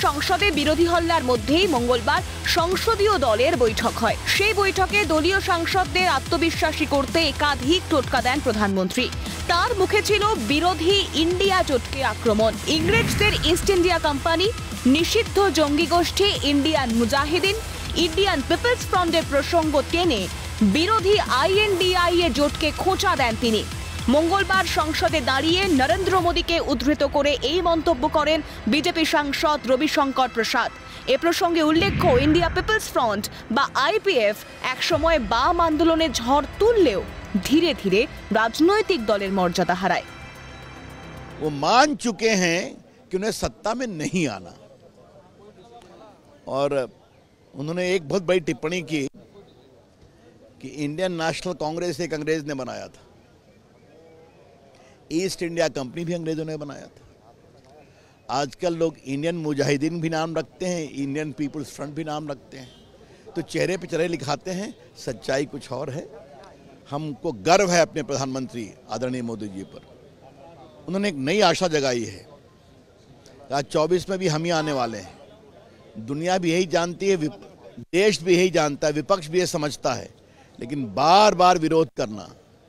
সংসদে বিরোধী হল্লার মধ্যেই মঙ্গলবার সংসদীয় দলের বৈঠক হয়। সেই বৈঠকে দলীয় সাংসদদের আত্মবিশ্বাসী করতে একাধিক টোটকা দেন প্রধানমন্ত্রী। তার মুখে ছিল বিরোধী ইন্ডিয়া জোটকে আক্রমণ, ইংরেজদের ইস্ট ইন্ডিয়া কোম্পানি, নিষিদ্ধ জঙ্গি গোষ্ঠী ইন্ডিয়ান মুজাহিদিন, ইন্ডিয়ান পিপলস ফ্রন্টের প্রসঙ্গ টেনে বিরোধী INDI এ জোটকে খোঁচা দেন তিনি। মঙ্গলবার সংসদে দাঁড়িয়ে নরেন্দ্র মোদীকে উদ্ধৃত করে এই মন্তব্য করেন বিজেপি সাংসদ রবিশঙ্কর প্রসাদ। এ প্রসঙ্গে উল্লেখ্য, ইন্ডিয়া পিপলস ফ্রন্ট বা IPF একসময় বাম আন্দোলনে ঝড় তুললেও ধীরে ধীরে রাজনৈতিক দলের মর্যাদা হারায়। वो मान चुके हैं कि उन्हें सत्ता में नहीं आना, और उन्होंने एक बहुत बड़ी टिप्पणी की कि इंडियन नेशनल कांग्रेस एक अंग्रेज ने बनाया था, ईस्ट इंडिया कंपनी भी अंग्रेजों ने बनाया था। आजकल लोग इंडियन मुजाहिदीन भी नाम रखते हैं, इंडियन पीपल्स फ्रंट भी नाम रखते हैं, तो चेहरे पे चेहरे लिखाते हैं, सच्चाई कुछ और है। हमको गर्व है अपने प्रधानमंत्री आदरणीय मोदी जी पर। उन्होंने एक नई आशा जगाई है। आज 24 में भी हम ही आने वाले हैं। दुनिया भी यही जानती है, देश भी यही जानता है, विपक्ष भी ये समझता है, लेकिन बार बार विरोध करना।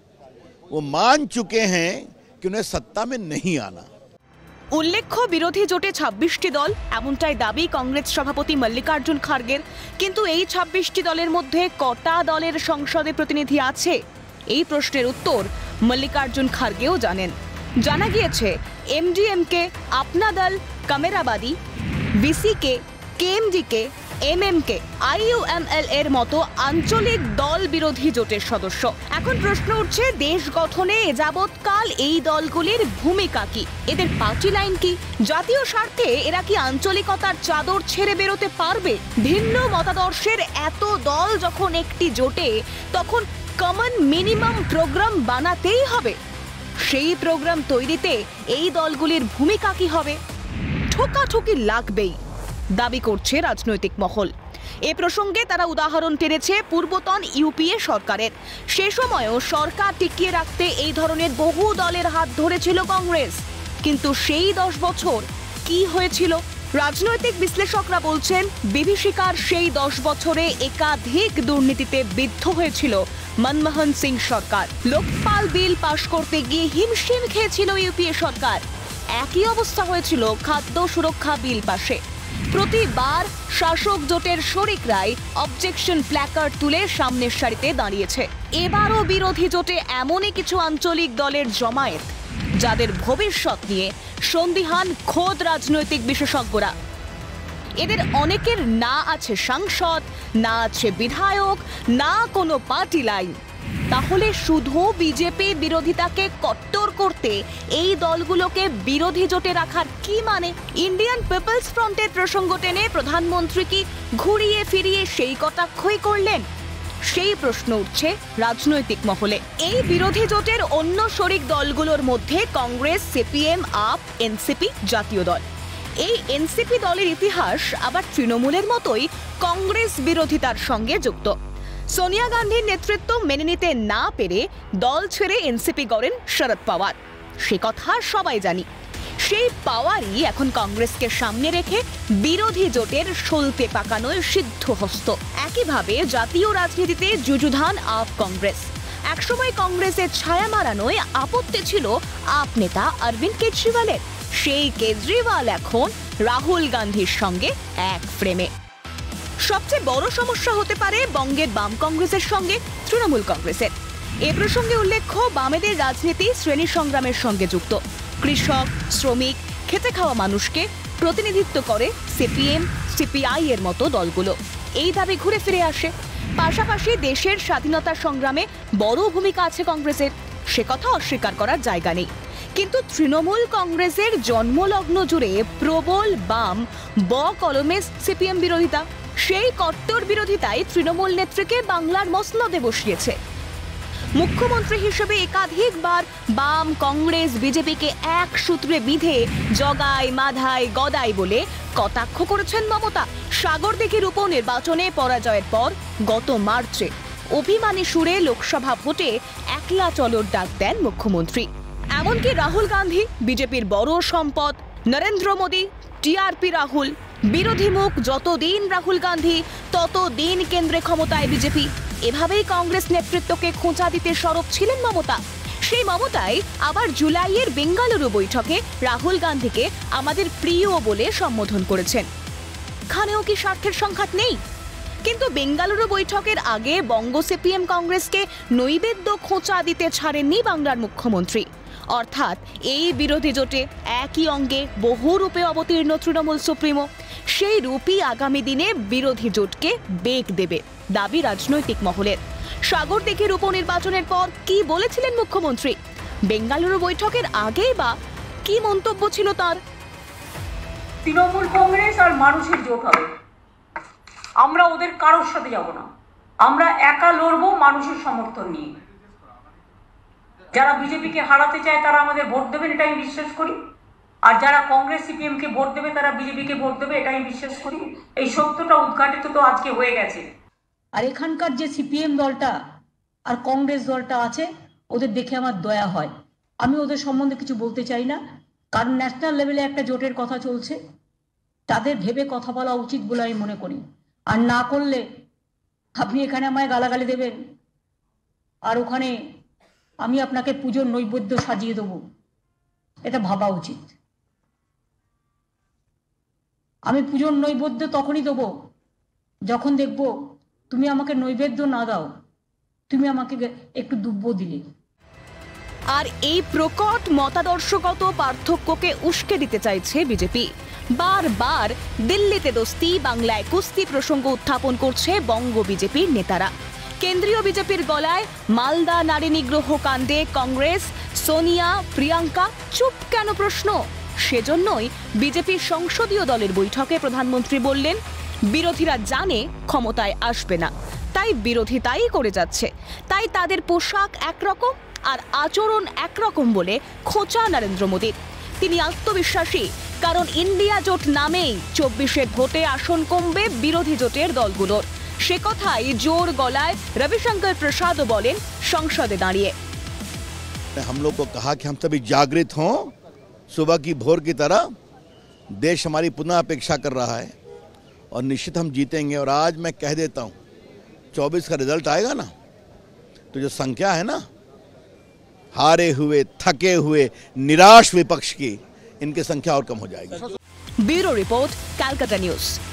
वो मान चुके हैं कि उन्हें सत्ता में नहीं आना। উল্লেখ্য, বিরোধী জোটে 26টি দল, এমনটাই দাবি কংগ্রেস সভাপতি মল্লিকার্জুন খার্গের। কিন্তু এই 26টি দলের মধ্যে কটা দলের সংসদে প্রতিনিধি আছে, এই প্রশ্নের উত্তর মল্লিকার্জুন খার্গেও জানেন। জানা গিয়েছে MDMK, আপনা দল, কামেরাবাদী, VCK, KMDK, MMK, IUML এর মতো আঞ্চলিক দল বিরোধী জোটের সদস্য। এখন প্রশ্ন উঠছে, দেশ গঠনে যাবৎকাল এই দলগুলির ভূমিকা কি, এদের পার্টি লাইন কি? জাতীয় স্বার্থে এরা কি আঞ্চলিকতার চাদর ছেড়ে বেরোতে পারবে? ভিন্ন মতাদর্শের এত দল যখন একটি জোটে, তখন কমন মিনিমাম প্রোগ্রাম বানাতেই হবে। সেই প্রোগ্রাম তৈরিতে এই দলগুলির ভূমিকা কি হবে? ঠোকাঠুকি লাগবেই, দাবি করছে রাজনৈতিক মহল। এ প্রসঙ্গে তারা উদাহরণ টেনেছে পূর্বতন UPA সরকারের। সে সময়ও সরকার টিকিয়ে রাখতে এই ধরনের বহু দলের হাত ধরেছিল কংগ্রেস। কিন্তু সেই 10 বছর কি হয়েছিল? রাজনৈতিক বিশ্লেষকরা বলছেন, বিভীষিকার সেই 10 বছরে একাধিক দুর্নীতিতে বিদ্ধ হয়েছিল মনমোহন সিং সরকার। লোকপাল বিল পাশ করতে গিয়ে হিমশিম খেয়েছিল UPA সরকার। একই অবস্থা হয়েছিল খাদ্য সুরক্ষা বিল পাশে। প্রতিবার শাসক জোটের শরিকরাই অবজেকশন প্ল্যাকার্ড তুলে সামনের সারিতে দাঁড়িয়েছে। এবারও বিরোধী জোটে এমনই কিছু আঞ্চলিক দলের জমায়েত, যাদের ভবিষ্যৎ নিয়ে সন্দিহান খোদ রাজনৈতিক বিশেষজ্ঞরা। এদের অনেকের না আছে সাংসদ, না আছে বিধায়ক, না কোনো পার্টি লাইন। তাহলে শুধু বিজেপি বিরোধিতাকে কট্টর করতে এই দলগুলোকে বিরোধী জোটে রাখার কি মানে? ইন্ডিয়ান পিপলস ফ্রন্টের প্রসঙ্গ টেনে প্রধানমন্ত্রী কি ঘুরিয়ে ফিরিয়ে সেই কটাক্ষই করলেন? সেই প্রশ্ন উঠছে রাজনৈতিক মহলে। এই বিরোধী জোটের অন্য শরিক দলগুলোর মধ্যে কংগ্রেস, CPM, আপ, NCP জাতীয় দল। এই NCP দলের ইতিহাস আবার তৃণমূলের মতোই কংগ্রেস বিরোধিতার সঙ্গে যুক্ত। সোনিয়া গান্ধীর নেতৃত্ব মেনে নিতে না পেরে দল ছেড়ে NCP গড়েন শরদ পাওয়ার। সে কথা সবাই জানি। সেই পাওয়ারই এখন কংগ্রেসকে সামনে রেখে বিরোধী জোটের সলতে পাকানোয় সিদ্ধহস্ত। একইভাবে জাতীয় রাজনীতিতে যুযুধান আপ কংগ্রেস। একসময় কংগ্রেসের ছায়া মারানোয় আপত্তি ছিল আপ নেতা অরবিন্দ কেজরিওয়ালের। সেই কেজরিওয়াল এখন রাহুল গান্ধীর সঙ্গে এক ফ্রেমে। সবচেয়ে বড় সমস্যা হতে পারে বঙ্গের বাম কংগ্রেসের সঙ্গে তৃণমূল কংগ্রেসের। এ প্রসঙ্গে উল্লেখ্য, বামেদের রাজনীতি শ্রেণী সংগ্রামের সঙ্গে যুক্ত। কৃষক, শ্রমিক, খেটে খাওয়া মানুষকে প্রতিনিধিত্ব করে CPM, CPI এর মতো দলগুলো। এই দাবি ঘুরে ফিরে আসে। পাশাপাশি দেশের স্বাধীনতা সংগ্রামে বড় ভূমিকা আছে কংগ্রেসের, সে কথা অস্বীকার করার জায়গা নেই। কিন্তু তৃণমূল কংগ্রেসের জন্মলগ্ন জুড়ে প্রবল বাম কলমে CPM বিরোধিতা। সেই কট্টর বিরোধিতায় তৃণমূল নেত্রীকে বাংলার মসনদে বসিয়েছে। মুখ্যমন্ত্রী হিসেবে একাধিকবার বাম, কংগ্রেস, বিজেপিকে এক সূত্রে বিঁধে জগাই, মাধাই, গদাই বলে কটাক্ষ করেছেন মমতা। সাগরদিঘির উপনির্বাচনে পরাজয়ের পর গত মার্চে অভিমানী সুরে লোকসভা ভোটে একলা চলোর ডাক দেন মুখ্যমন্ত্রী। এমনকি রাহুল গান্ধী, বিজেপির বড় সম্পদ, নরেন্দ্র মোদী, TRP রাহুল, বিরোধী মুখ যতদিন রাহুল গান্ধী ততদিন কেন্দ্রে ক্ষমতায় বিজেপি। এভাবেই কংগ্রেস নেতৃত্বকে খোঁচা দিতে সরব ছিলেন মমতা। সেই মমতাই আবার জুলাইয়ের বেঙ্গালুরু বৈঠকে রাহুল গান্ধীকে আমাদের প্রিয় বলে সম্বোধন করেছেন। খানেও কি স্বার্থের সংঘাত নেই? কিন্তু বেঙ্গালুরু বৈঠকের আগে বঙ্গ সিপিএম কংগ্রেসকে নৈবেদ্য খোঁচা দিতে ছাড়েননি বাংলার মুখ্যমন্ত্রী। অর্থাৎ এই বিরোধী জোটে একই অঙ্গে বহু রূপে অবতীর্ণ তৃণমূল সুপ্রিমো। সেই রূপই আগামী দিনে বিরোধী জোটকে বেগ দেবে দাবি রাজনৈতিক মহলের। সাগরদিঘির উপনির্বাচনের পর কি বলেছিলেন মুখ্যমন্ত্রী? বেঙ্গালুরু বৈঠকের আগেই বা কি মন্তব্য ছিল তার? তৃণমূল কংগ্রেস আর মানুষের জোট হবে, আমরা ওদের কারোর সাথে যাব না। আমরা একা লড়বো মানুষের সমর্থন নিয়ে। যারা বিজেপিকে হারাতে চায় তারা আমাদের ভোট দেবেন, এটা আমি বিশ্বাস করি। আর যারা কংগ্রেস সিপিএম কে ভোট দেবে তারা বিজেপিকে ভোট দেবে, এটা আমি বিশ্বাস করি। এই সত্যটা উদ্ঘাটিত তো আজকে হয়ে গেছে। আর এখানকার যে সিপিএম দলটা আর কংগ্রেস দলটা আছে, ওদের দেখে আমার দয়া হয়। আমি ওদের সম্বন্ধে কিছু বলতে চাই না, কারণ ন্যাশনাল লেভেলে একটা জোটের কথা চলছে, তাদের ভেবে কথা বলা উচিত বলে আমি মনে করি। আর না করলে আপনি এখানে আমায় গালাগালি দেবেন, আর ওখানে আমি আপনাকে পুজোর নৈবেদ্য সাজিয়ে দেবো, এটা ভাবা উচিত। আমি পুজোর নৈবেদ্য তখনই দেবো যখন দেখবো তুমি আমাকে নৈবেদ্য না দাও, তুমি আমাকে একটু দুব্য দিলে। আর এই প্রকট মতাদর্শগত পার্থক্যকে উস্কে দিতে চাইছে বিজেপি। বারবার দিল্লিতে দোস্তি, বাংলায় কুস্তি প্রসঙ্গ উত্থাপন করছে বঙ্গ বিজেপির নেতারা। কেন্দ্রীয় বিজেপির গলায় মালদা নারী নিগ্রহ কাণ্ডে কংগ্রেস, সোনিয়া, প্রিয়াঙ্কা চুপ কেন প্রশ্ন? সেজন্যই বিজেপির সংসদীয় দলের বৈঠকে প্রধানমন্ত্রী বললেন, বিরোধীরা জানে ক্ষমতায় আসবে না, তাই বিরোধিতাই করে যাচ্ছে। তাই তাদের পোশাক একরকম আর আচরণ একরকম বলে খোঁচা নরেন্দ্র মোদীর। তিনি আত্মবিশ্বাসী, কারণ ইন্ডিয়া জোট নামেই 24-এর ভোটে আসন কমবে বিরোধী জোটের দলগুলোর। সে কথাই জোর গলায় रविशंकर प्रसाद बोलें संसदे दाঁড়িয়ে। हम लोग को कहा कि हम सभी जागृत हों, सुबह की भोर की तरह। देश हमारी पुनः अपेक्षा कर रहा है और निश्चित हम जीतेंगे। और आज मैं कह देता हूं, 24 का रिजल्ट आएगा ना, तो जो संख्या है ना हारे हुए, थके हुए, निराश विपक्ष की, इनकी संख्या और कम हो जाएगी। Bureau report, Calcutta news.